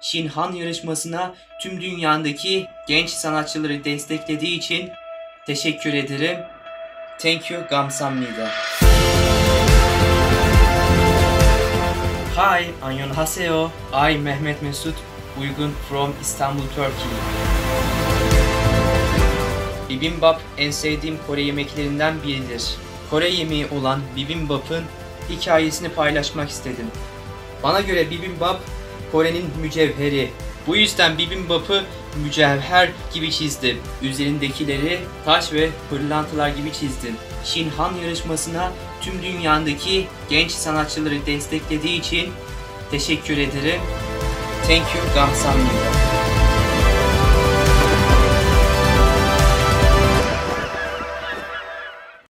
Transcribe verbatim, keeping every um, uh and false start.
Shinhan yarışmasına tüm dünyadaki genç sanatçıları desteklediği için teşekkür ederim. Thank you, 감사합니다. Hi, annyeonghaseyo. I Mehmet Mesut Uygun from Istanbul, Turkey. Bibimbap en sevdiğim Kore yemeklerinden biridir. Kore yemeği olan bibimbap'ın hikayesini paylaşmak istedim. Bana göre bibimbap Kore'nin mücevheri. Bu yüzden bibimbap'ı mücevher gibi çizdim. Üzerindekileri taş ve pırlantalar gibi çizdim. Shinhan yarışmasına tüm dünyadaki genç sanatçıları desteklediği için teşekkür ederim. Thank you, 감사합니다.